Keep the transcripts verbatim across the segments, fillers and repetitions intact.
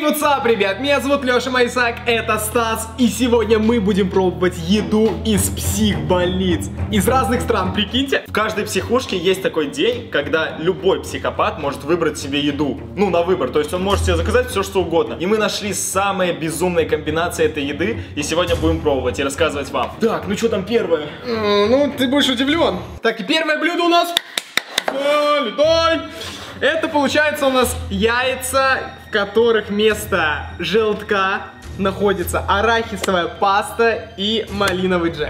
what's up, ребят? Меня зовут Леша Майсак, это Стас, и сегодня мы будем пробовать еду из психбольниц. Из разных стран, прикиньте. В каждой психушке есть такой день, когда любой психопат может выбрать себе еду. Ну, на выбор, то есть он может себе заказать все, что угодно. И мы нашли самые безумные комбинации этой еды, и сегодня будем пробовать и рассказывать вам. Так, ну что там первое? Ну, ты будешь удивлен. Так, и первое блюдо у нас... Летай! Это получается у нас яйца, в которых вместо желтка находится арахисовая паста и малиновый джем.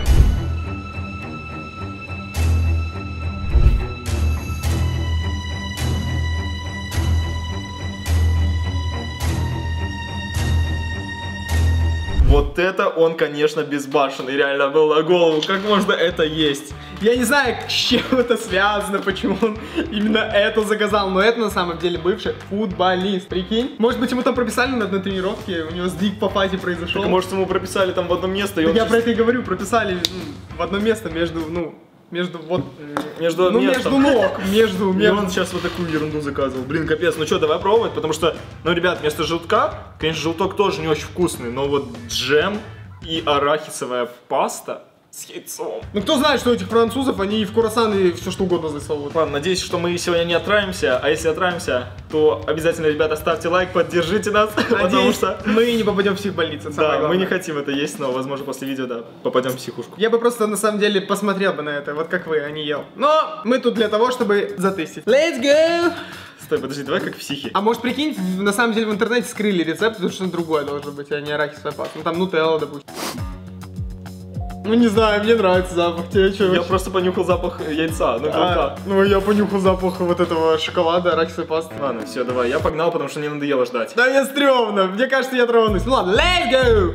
Вот это он, конечно, безбашенный, реально был на голову. Как можно это есть? Я не знаю, с чем это связано, почему он именно это заказал, но это на самом деле бывший футболист, прикинь. Может быть, ему там прописали на одной тренировке, у него сдвиг по фазе произошел. Так, может, ему прописали там в одно место, и он Я сейчас... про это и говорю, прописали ну, в одно место между, ну, между вот... Между ну, местом. между ног, между... И между... он сейчас вот такую ерунду заказывал. Блин, капец, ну что, давай пробовать, потому что, ну, ребят, вместо желтка, конечно, желток тоже не очень вкусный, но вот джем и арахисовая паста с яйцом. Ну, кто знает, что у этих французов, они и в круассаны все что угодно засовывают. Ладно, надеюсь, что мы сегодня не отравимся, а если отравимся, то обязательно, ребята, ставьте лайк, поддержите нас, потому что... мы не попадем в психбольницу, Да, мы не хотим это есть, но, возможно, после видео, да, попадем в психушку. Я бы просто, на самом деле, посмотрел бы на это, вот как вы, а не ел. Но мы тут для того, чтобы затестить. Let's go! Стой, подожди, давай как психи. А может, прикинь, на самом деле в интернете скрыли рецепт, потому что что-то другое должно быть, а не арахисовая паста. Ну, там нутелла, допустим. Ну, не знаю, мне нравится запах. Тебе что? Я просто понюхал запах яйца, ну, а, ну, я понюхал запах вот этого шоколада, арахисовой пасты. Ладно, все, давай, я погнал, потому что мне надоело ждать. Да мне стрёмно, мне кажется, я тронусь. Ну ладно, let's go!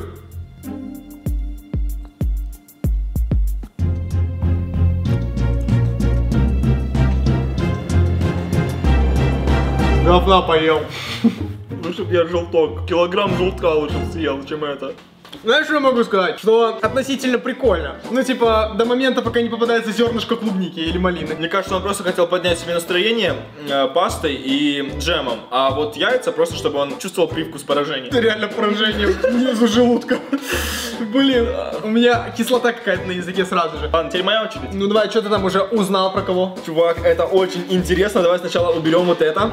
Говна поел. Лучше бы я желток, килограмм желтка лучше бы съел, чем это. Знаешь, что я могу сказать? Что относительно прикольно. Ну, типа, до момента, пока не попадается зернышко клубники или малины. Мне кажется, он просто хотел поднять себе настроение э, пастой и джемом. А вот яйца просто, чтобы он чувствовал привкус поражения. Это реально поражение внизу желудка. Блин, у меня кислота какая-то на языке сразу же. Ладно, теперь моя очередь. Ну, давай, что ты там уже узнал про кого? Чувак, это очень интересно. Давай сначала уберем вот это.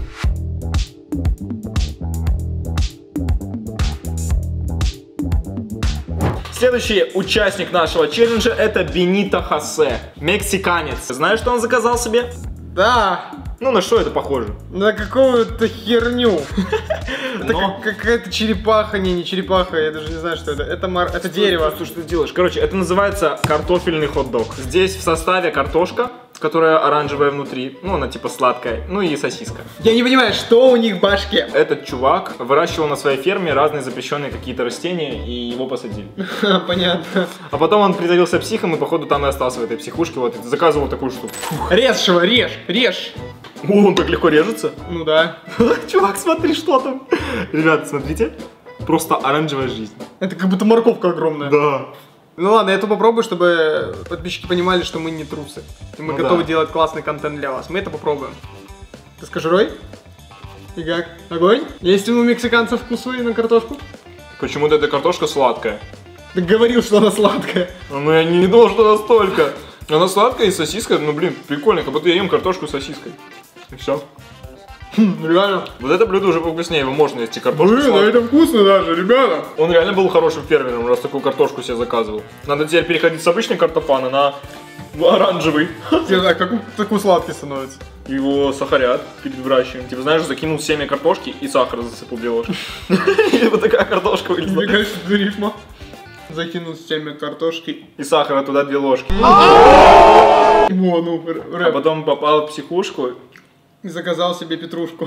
Следующий участник нашего челленджа — это Бенито Хосе, мексиканец. Знаешь, что он заказал себе? Да. Ну, на что это похоже? На какую-то херню. Это какая-то черепаха, не, не черепаха, я даже не знаю, что это. Это, мар... это дерево. Что ты делаешь? Короче, это называется картофельный хот-дог. Здесь в составе картошка, которая оранжевая внутри, ну, она типа сладкая, ну и сосиска. Я не понимаю, что у них в башке. Этот чувак выращивал на своей ферме разные запрещенные какие-то растения, и его посадили. Понятно. А потом он притворился психом, и походу там и остался в этой психушке, вот, заказывал такую штуку. Режь его, режь, режь. О, он так легко режется. Ну да. Чувак, смотри, что там. Ребята, смотрите. Просто оранжевая жизнь. Это как будто морковка огромная. Да. Ну ладно, я это попробую, чтобы подписчики понимали, что мы не трусы. И мы ну готовы да. делать классный контент для вас. Мы это попробуем. Ты скажи, Рой? И как? Огонь? Есть у мексиканцев вкусы на картошку? Почему-то эта картошка сладкая. Ты говорил, что она сладкая. Ну я не думал, что настолько. Она сладкая и сосиска, ну блин, прикольно, как будто я ем картошку с сосиской. И все. Хм, реально. Вот это блюдо уже повкуснее, его можно есть и картошку. Блин, а это вкусно даже, ребята. Он реально был хорошим фермером, раз такую картошку себе заказывал. Надо теперь переходить с обычной картофана на оранжевый. А как он такой сладкий становится? Его сахарят перед выращиванием. Типа, знаешь, закинул семя картошки и сахар засыпал две ложки. И вот такая картошка вылезла. Мне кажется, это рифма. Закинул семя картошки. И сахара туда две ложки. О, ну, рэп. А потом попал в психушку. И заказал себе петрушку.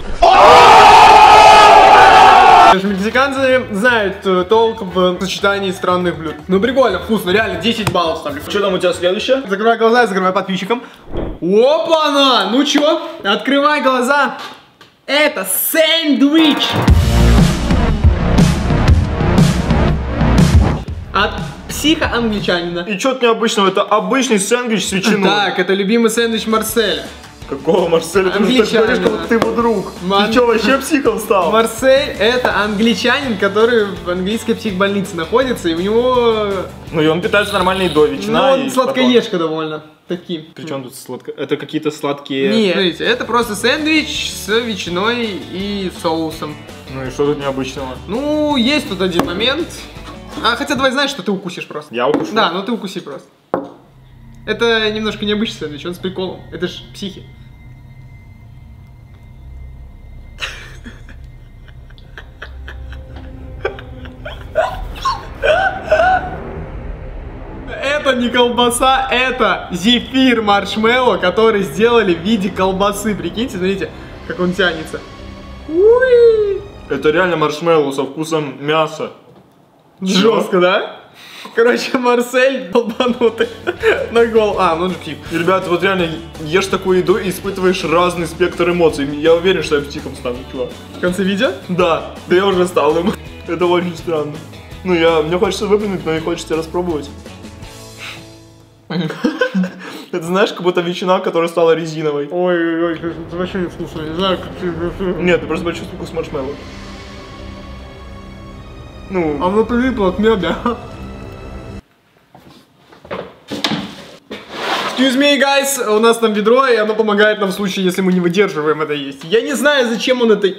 Мексиканцы знают э, толк в сочетании странных блюд. Ну прикольно, вкусно, реально, десять баллов ставлю. Что там у тебя следующее? Закрывай глаза, закрывай подписчикам. Опа-на! Ну чё? Открывай глаза. Это сэндвич. От психо-англичанина. И что-то необычного, это обычный сэндвич с ветчиной. Так, это любимый сэндвич Марселя. Какого Марселя? Ты мне так говоришь, как будто ты его друг. Ман... Ты что, вообще психом стал? Марсель это англичанин, который в английской психбольнице находится, и у него... Ну и он питается нормальной едой, ветчина. Ну он сладкоежка довольно. Таким. Причем тут сладко... Это какие-то сладкие... Нет, смотрите, это просто сэндвич с ветчиной и соусом. Ну и что тут необычного? Ну, есть тут один момент. А, хотя давай знаешь, что ты укусишь просто. Я укушу? Да, ну ты укуси просто. Это немножко необычный сэндвич, он с приколом. Это ж психи. Это не колбаса, это зефир маршмеллоу, который сделали в виде колбасы. Прикиньте, смотрите, как он тянется. Уи! Это реально маршмеллоу со вкусом мяса. Жестко, да? Короче, Марсель долбанутый на гол. А, ну он же псих. Ребята, вот реально ешь такую еду и испытываешь разный спектр эмоций. Я уверен, что я психом стану, чувак. В конце видео? Да, да я уже стал им. Это очень странно. Ну я, мне хочется выплюнуть, но и хочется распробовать. Это знаешь, как будто ветчина, которая стала резиновой. Ой-ой-ой, это вообще не вкусно, не знаю, как ты... Нет, ты просто почувствуй вкус маршмеллоу. Ну... А оно прилипло от меда. Excuse me, guys, у нас там ведро, и оно помогает нам в случае, если мы не выдерживаем это есть. Я не знаю, зачем он это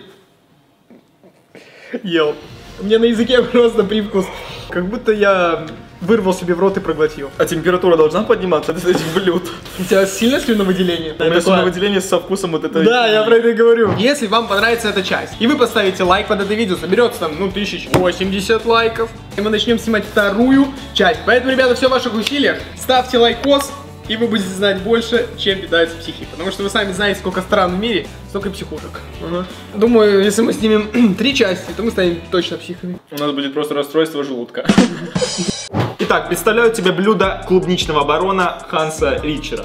ел. У меня на языке просто привкус, как будто я вырвал себе в рот и проглотил. А температура должна подниматься от этих блюд? У тебя сильно слюновыделение? У меня слюновыделение со вкусом вот этой... Да, я про это и говорю. Если вам понравится эта часть, и вы поставите лайк под это видео, соберется там, ну, тысяч восемьдесят лайков, и мы начнем снимать вторую часть. Поэтому, ребята, все в ваших усилиях. Ставьте лайкос, и вы будете знать больше, чем питаются психи. Потому что вы сами знаете, сколько стран в мире, столько и психушек. Ага. Думаю, если мы снимем три части, то мы станем точно психами. У нас будет просто расстройство желудка. Итак, представляю тебе блюдо клубничного барона Ханса Ричера.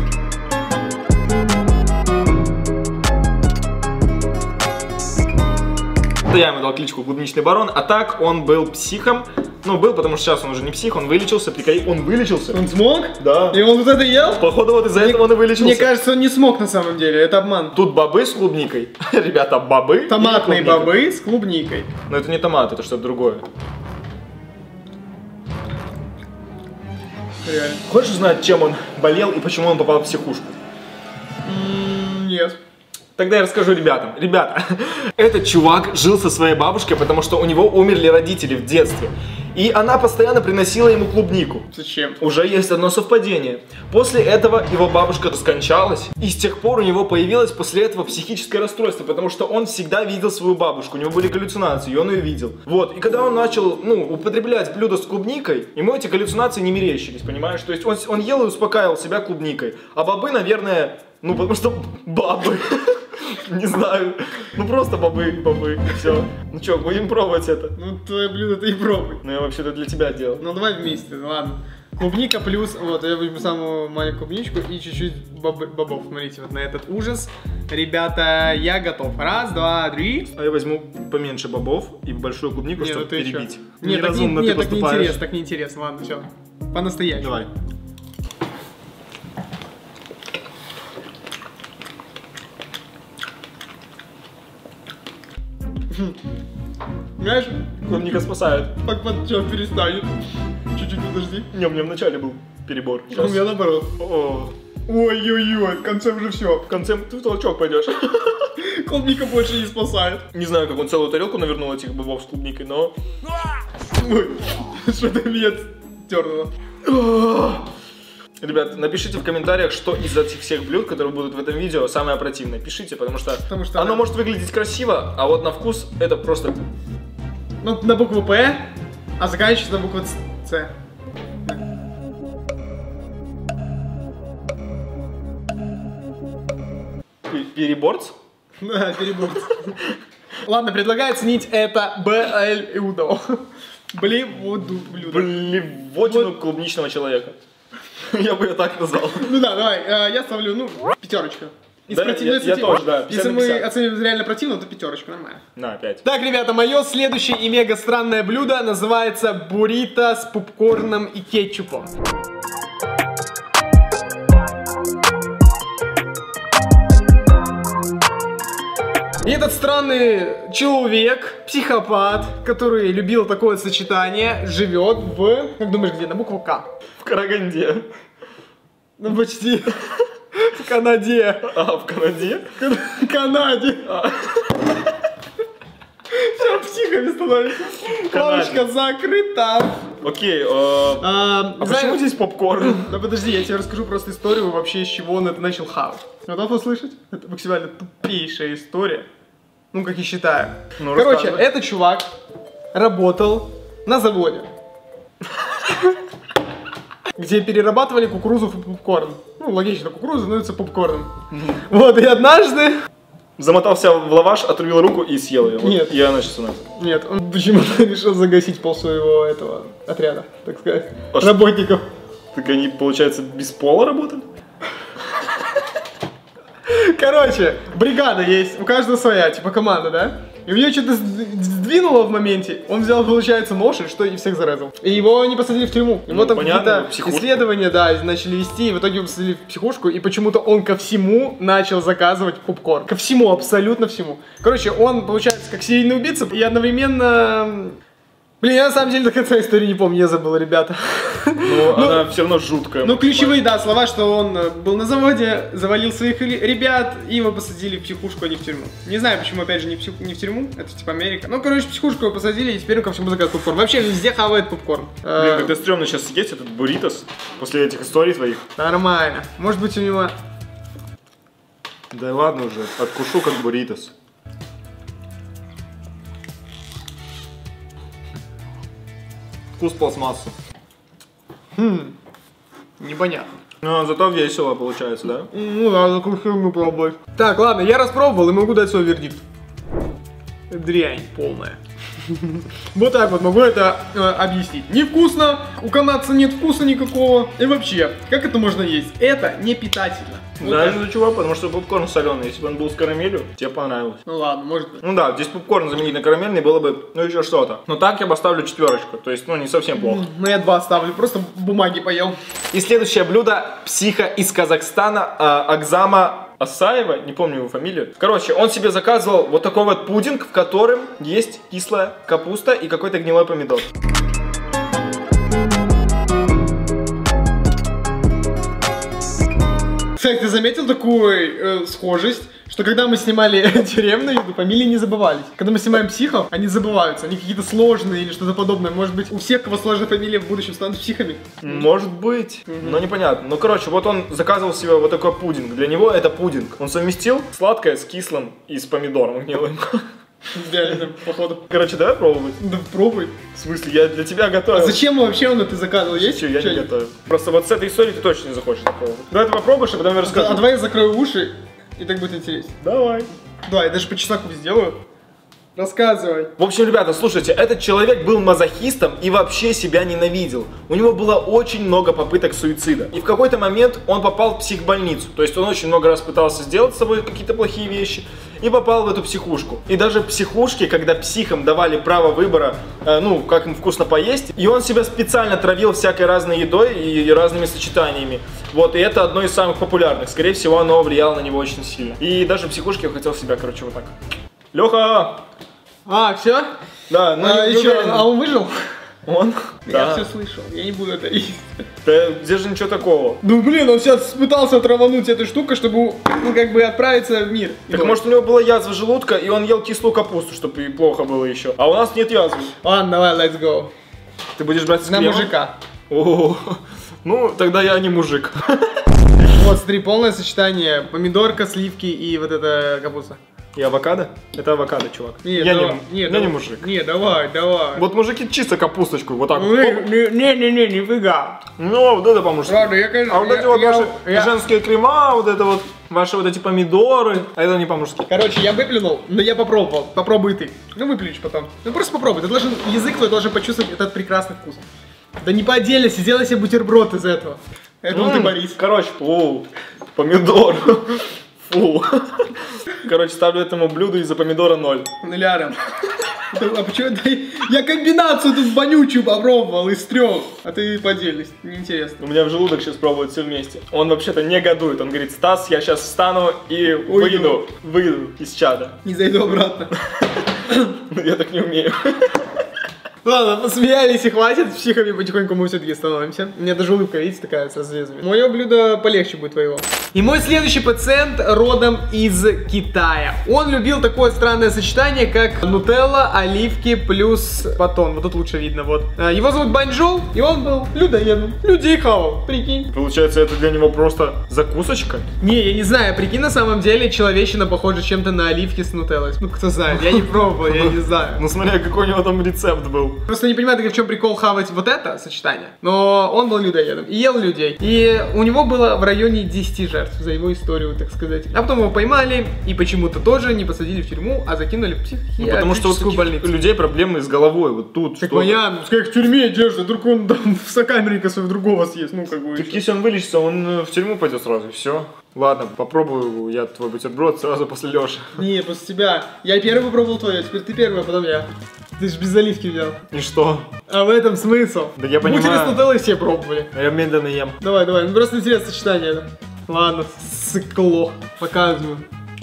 Я ему дал кличку Клубничный барон, а так он был психом. Ну, был, потому что сейчас он уже не псих, он вылечился, приколи... Он вылечился. Он смог? Да. И он вот это ел? Походу вот из-за этого он и вылечился. Мне кажется, он не смог на самом деле, это обман. Тут бобы с клубникой. Ребята, бобы. Томатные бобы с клубникой. Но это не томат, это что-то другое. Реально. Хочешь узнать, чем он болел и почему он попал в психушку? Mm, нет. Тогда я расскажу ребятам. Ребята, этот чувак жил со своей бабушкой, потому что у него умерли родители в детстве. И она постоянно приносила ему клубнику. Зачем? Уже есть одно совпадение. После этого его бабушка скончалась, и с тех пор у него появилось после этого психическое расстройство, потому что он всегда видел свою бабушку, у него были галлюцинации, и он ее видел. Вот, и когда он начал, ну, употреблять блюдо с клубникой, ему эти галлюцинации не мерещились, понимаешь? То есть он, он ел и успокаивал себя клубникой. А бобы, наверное, ну, потому что бабы. Не знаю. Ну просто бобы, бобы, все. Ну что, будем пробовать это? Ну твое блюдо ты и пробуй. Ну я вообще-то для тебя делал. Ну давай вместе, ладно. Клубника плюс, вот я возьму самую маленькую клубничку и чуть-чуть боб бобов. Смотрите, вот на этот ужас. Ребята, я готов. Раз, два, три. А я возьму поменьше бобов и большую клубнику, Нет, чтобы ну ты перебить. Чё? Нет, так, не, Неразумно нет, ты так не поступаешь. интересно, так не интересно. Ладно, все. По-настоящему. Давай. Знаешь, Клубника спасает. так вот что перестанет. Чуть-чуть подожди. Не, у меня вначале был перебор. У меня наоборот. О, Ой-ой-ой, в конце уже все. в конце ты в толчок пойдешь. Клубника больше не спасает. Не знаю, как он целую тарелку навернул этих бобов с клубникой, но... Ой, что-то меня тернуло. Ребят, напишите в комментариях, что из этих всех блюд, которые будут в этом видео, самое противное. Пишите, потому что, Потому что оно она- может выглядеть красиво, а вот на вкус это просто... Ну, на букву П, а заканчивается на букву С. Переборц? Да, перебор. Ладно, предлагаю оценить это блюдо. Блюдо. Блевотину клубничного человека. Я бы ее так назвал. Ну да, давай, э, я ставлю, ну, пятерочку. Из Да, противной я- я цвети- тоже, да, Если пятьдесят на мы пятьдесят. оценим реально противно, то пятерочку, нормально. На, опять. Так, ребята, мое следующее и мега странное блюдо называется буррито с попкорном и кетчупом. И этот странный человек, психопат, который любил такое сочетание, живет в... Как думаешь, где? На букву К. В Караганде. Ну, почти. В Канаде. А, в Канаде? В Канаде. Все, психами становится. Лавочка закрыта. Окей, э, А, а знаешь- почему здесь попкорн? Да подожди, я тебе расскажу просто историю вообще, с чего он это начал хавать. Готов услышать? Это максимально тупейшая история. Ну, как я считаю. Ну, Короче, рассказывай. этот чувак работал на заводе, где перерабатывали кукурузу в попкорн. Ну, логично, кукуруза становится попкорном. Вот, и однажды... Замотался в лаваш, отрубил руку и съел ее. Вот. Нет. И она сейчас у нас. Нет, он почему-то решил загасить пол своего этого отряда, так сказать, А что? работников. Так они, получается, без пола работают? Короче, бригада есть, у каждого своя, типа команда, да? И у него что-то сд- сдвинуло в моменте, он взял, получается, нож и что, и всех зарезал. И его не посадили в тюрьму. Его Ну, там понятно, какие-то в психушку. исследования, да, начали вести, и в итоге его посадили в психушку, и почему-то он ко всему начал заказывать попкорн. Ко всему, абсолютно всему. Короче, он, получается, как серийный убийца, и одновременно... Блин, я на самом деле до конца истории не помню, я забыл, ребята. Ну, она все равно жуткая. Ну, ключевые, да, слова, что он э, был на заводе, завалил своих ре- ребят, и его посадили в психушку, а не в тюрьму. Не знаю, почему, опять же, не в, псих- не в тюрьму, это типа Америка. Ну, короче, в психушку его посадили, и теперь он ко всему заказывает попкорн. Вообще, везде хавает попкорн. Блин, Э, когда стрёмно сейчас съесть этот бурритос после этих историй твоих. Нормально. Может быть, у него... Да ладно уже, откушу как бурритос. Вкус пластмассы. Хм, непонятно. Ну, зато весело получается, да? Ну да, такую херню пробовать. Так, ладно, я распробовал и могу дать свой вердикт. Дрянь полная. Вот так вот могу это э, объяснить. Невкусно, у канадца нет вкуса никакого. И вообще, как это можно есть? Это не питательно. Вот Знаешь, так. из-за чего? Потому что попкорн соленый. Если бы он был с карамелью, тебе понравилось. Ну ладно, может быть. Ну да, здесь попкорн заменить на карамельный было бы, ну еще что-то. Но так я поставлю четверочку, то есть, ну не совсем плохо. Ну я два ставлю, просто бумаги поел. И следующее блюдо психа из Казахстана, а, Акзама Асаева, не помню его фамилию. Короче, он себе заказывал вот такой вот пудинг, в котором есть кислая капуста и какой-то гнилой помидор. Кстати, ты заметил такую э, схожесть, что когда мы снимали тюремную еду, фамилии не забывались. Когда мы снимаем психов, они забываются, они какие-то сложные или что-то подобное. Может быть, у всех, кого сложная фамилия, в будущем станут психами? Может быть, но непонятно. Ну, короче, вот он заказывал себе вот такой пудинг. Для него это пудинг. Он совместил сладкое с кислым и с помидором гнилым. Реально, походу. Короче, давай пробовать. Да пробуй. В смысле, я для тебя готовил. А зачем вообще он это заказывал? Есть? Чё, я не что-нибудь? готовил. Просто вот с этой историей ты точно не захочешь такого. Давай ты попробуешь, а потом я А расскажу. давай я закрою уши, и так будет интереснее. Давай. Да, я даже по чесноку сделаю. Рассказывай. В общем, ребята, слушайте, этот человек был мазохистом и вообще себя ненавидел. У него было очень много попыток суицида. И в какой-то момент он попал в психбольницу. То есть он очень много раз пытался сделать с собой какие-то плохие вещи и попал в эту психушку. И даже в психушке, когда психам давали право выбора, э, ну, как им вкусно поесть, и он себя специально травил всякой разной едой и разными сочетаниями. Вот, и это одно из самых популярных. Скорее всего, оно влияло на него очень сильно. И даже в психушке он хотел себя, короче, вот так. Леха! А, все? Да, ну а, не и чё, уверен. а он выжил? Он? Я Да. все слышал, я не буду это есть. Да, здесь же ничего такого. Ну блин, он сейчас пытался травануть эту штуку, чтобы, ну, как бы отправиться в мир. Так иной. может у него была язва желудка, и он ел кислую капусту, чтобы и плохо было еще. А у нас нет язвы. Ладно, давай, let's go. Ты будешь брать с На кремом? мужика. О, ну тогда я не мужик. Вот, смотри, полное сочетание помидорка, сливки и вот эта капуста. И авокадо? Это авокадо, чувак. Нет, я давай, не, нет, я не давай. мужик. Не, давай, давай. Вот мужики чисто капусточку, вот так вот. Не-не-не, нифига. Ну, вот это по-мужски. Ладно, я, конечно, А вот я- эти вот я- ваши я- женские крема, вот это вот, ваши вот эти помидоры, а это не по-мужски. Короче, я выплюнул, но я попробовал. Попробуй ты. Ну, выплюнешь потом. Ну, просто попробуй. Ты должен, язык твой должен почувствовать этот прекрасный вкус. Да не по отдельности, сделай себе бутерброд из этого. Это вот ты, М, Борис. Короче, фу, помидор. Фу. Короче, ставлю этому блюду из-за помидора ноль. Нуляром. А почему ты... Я комбинацию тут вонючую попробовал из трех, а ты поделись. Неинтересно. У меня в желудок сейчас пробуют все вместе. Он вообще-то негодует. Он говорит: Стас, я сейчас встану и выйду. Выйду из чата. Не зайду обратно. Я так не умею. Ладно, посмеялись и хватит. Психами потихоньку мы все-таки становимся. У меня даже улыбка, видите, такая со звездами. Мое блюдо полегче будет твоего. И мой следующий пациент родом из Китая. Он любил такое странное сочетание, как нутелла, оливки плюс батон. Вот тут лучше видно, вот. Его зовут Баньчжоу, и он был людоедом. Людей хавал, прикинь. Получается, это для него просто закусочка? Не, я не знаю, прикинь, на самом деле человечина похожа чем-то на оливки с нутеллой. Ну, кто знает, я не пробовал, я не знаю. Ну, смотря какой у него там рецепт был. Просто не понимаю, в чем прикол хавать вот это сочетание. Но он был людоедом и ел людей. И у него было в районе десяти жертв за его историю, так сказать. А потом его поймали и почему-то тоже не посадили в тюрьму, а закинули в психиатрическую ну, потому что вот таких больницу. людей проблемы с головой, вот тут. Так понятно, пускай их в тюрьме держат, вдруг он там в сокамерника своего другого съест, ну как бы. Так если он вылечится, он в тюрьму пойдет сразу, и все. Ладно, попробую я твой бутерброд сразу после Лёши. Не, после тебя. Я первый попробовал твой, а теперь ты первый, а потом я. Ты же без оливки взял. И что? А в этом смысл? Да я понимаю. Бутеры с нутеллой все пробовали. Я медленно ем. Давай, давай, ну просто интересное сочетание. Ладно, сыкло. Показываю.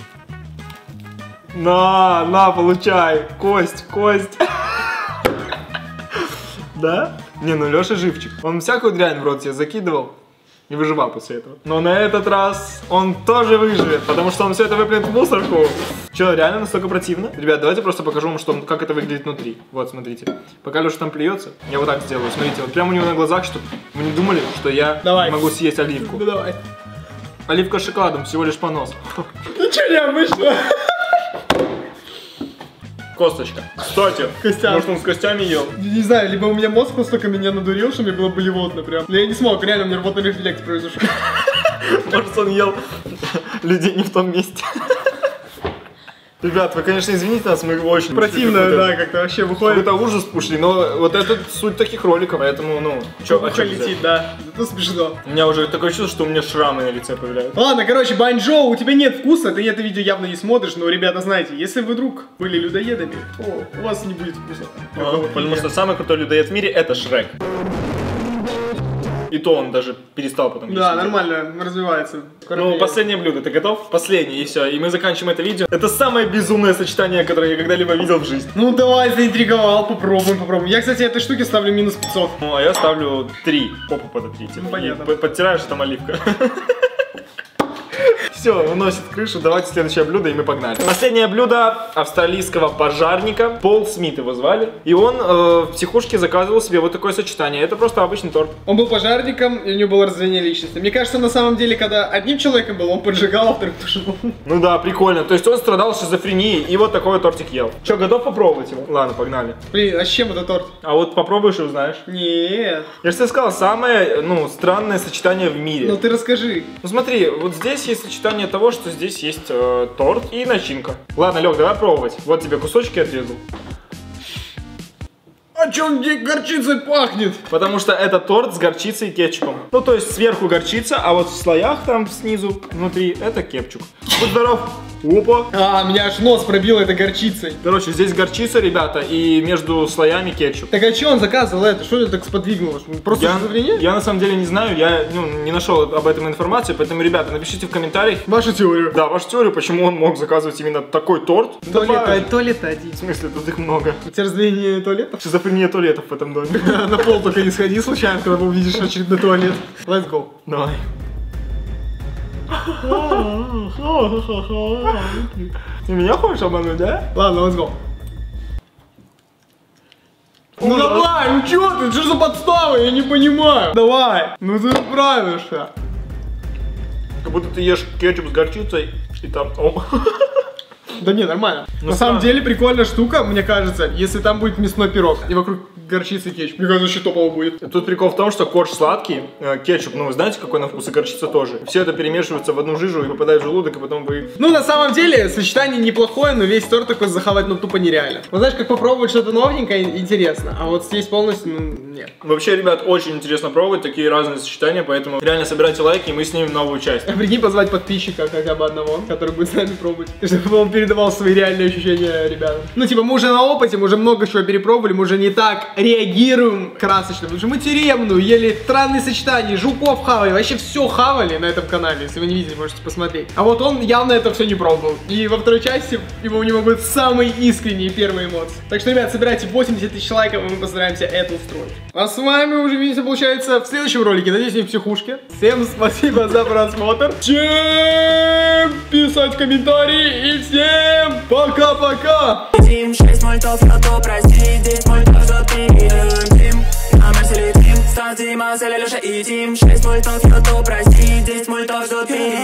На, на, получай. Кость, кость. Да? Не, ну Лёша живчик. Он всякую дрянь в рот себе закидывал и выживал после этого. Но на этот раз он тоже выживет, потому что он все это выплюнет в мусорку. Че, реально настолько противно? Ребят, давайте просто покажу вам, что, как это выглядит внутри. Вот, смотрите. Пока Леша там плюется, я вот так сделаю. Смотрите, вот прямо у него на глазах, чтобы вы не думали, что я давай. могу съесть оливку. Ну давай. Оливка с шоколадом, всего лишь понос. Ничего необычного. Косточка. Кстати, Костян. Может, он с костями ел? Не знаю, либо у меня мозг настолько меня надурил, что мне было болевотно прям. Но я не смог, реально, у меня рвотный рефлекс произошел. Может, он ел людей не в том месте. Ребят, вы, конечно, извините нас, мы очень... Противно, да, как-то вообще выходит. Какой-то ужас пошли, но вот это суть таких роликов, поэтому, ну... Чё, а что летит, да. Это смешно. У меня уже такое чувство, что у меня шрамы на лице появляются. Ладно, короче, Баньчжоу, у тебя нет вкуса, ты это видео явно не смотришь, но, ребята, знаете, если вы вдруг были людоедами, то у вас не будет вкуса. А, потому что самый крутой людоед в мире — это Шрек. И то он даже перестал потом есть. Да, нормально, развивается. Ну, последнее блюдо, ты готов? Последнее, и все. И мы заканчиваем это видео. Это самое безумное сочетание, которое я когда-либо видел в жизни. Ну, давай, заинтриговал, попробуем, попробуем. Я, кстати, этой штуке ставлю минус пятьсот. Ну, а я ставлю три. Попу подотрите. Ну, понятно. Подтираешь, там оливка. Все, уносит крышу, давайте следующее блюдо, и мы погнали. Последнее блюдо австралийского пожарника. Пол Смит его звали. И он э, в психушке заказывал себе вот такое сочетание. Это просто обычный торт. Он был пожарником, и у него было разделение личности. Мне кажется, на самом деле, когда одним человеком был, он поджигал, а вторым тушил. Ну да, прикольно. То есть он страдал шизофренией и вот такой тортик ел. Че, готов попробовать его? Ладно, погнали. Блин, а с чем это торт? А вот попробуешь и узнаешь. Нет. Я же тебе сказал, самое, ну, странное сочетание в мире. Ну ты расскажи. Ну смотри, вот здесь есть сочетание того, что здесь есть э, торт и начинка. Ладно, Лёг, давай пробовать. Вот тебе кусочки отрезал. А чё он где горчицей пахнет? Потому что это торт с горчицей и кетчупом. Ну то есть сверху горчица, а вот в слоях там снизу, внутри, это кетчуп. Будь здоров. Опа. А, меня аж нос пробило этой горчицей. Короче, здесь горчица, ребята, и между слоями кетчуп. Так а чё он заказывал это? Что это так сподвигнуло? Просто Я, шизофрения? я на самом деле не знаю, я ну, не нашел об этом информацию, поэтому, ребята, напишите в комментариях. Вашу теорию. Да, вашу теорию, почему он мог заказывать именно такой торт. Туалет, туалет один. В смысле, тут их много. У тебя разделение туалетов? Шизофрения туалетов в этом доме. На пол только не сходи случайно, когда увидишь очередной туалет. Let's go. Давай. Ты меня хочешь обмануть, да? Ладно, let's go. Ну давай, ну чё ты, что за подстава, я не понимаю. Давай, ну ты справишься. Как будто ты ешь кетчуп с горчицей и там... О. Да не, нормально. Ну, На самом деле прикольная штука, мне кажется, если там будет мясной пирог и вокруг горчицы и кетчуп. Мне кажется, вообще топово будет. Тут прикол в том, что корж сладкий, э, кетчуп, ну вы знаете, какой на вкус, и горчица тоже. Все это перемешивается в одну жижу и попадает в желудок, и потом вы... Ну, на самом деле, сочетание неплохое, но весь торт такой захавать, ну, тупо нереально. Вот знаешь, как попробовать что-то новенькое, интересно, а вот съесть полностью, ну, нет. Вообще, ребят, очень интересно пробовать такие разные сочетания, поэтому реально собирайте лайки, и мы снимем новую часть. А прикинь, позвать подписчика хотя бы одного, который будет с нами пробовать. Чтобы он перед передавал свои реальные ощущения ребятам. Ну, типа, мы уже на опыте, мы уже много чего перепробовали, мы уже не так реагируем красочно, потому что мы тюремную ели, странные сочетания, жуков хавали, вообще все хавали на этом канале, если вы не видели, можете посмотреть. А вот он явно это все не пробовал. И во второй части его у него будут самые искренние первые эмоции. Так что, ребят, собирайте восемьдесят тысяч лайков, и мы постараемся это устроить. А с вами уже видите, получается, в следующем ролике. Надеюсь, не в психушке. Всем спасибо за просмотр. Всем писать комментарии и всем пока-пока. шесть мультов, я то прости, десять мультов, что ты Тим, а Мерси Тим, Стас, Дима, Селя, Леша и Тим. шесть мультов, я то прости, десять мультов, что ты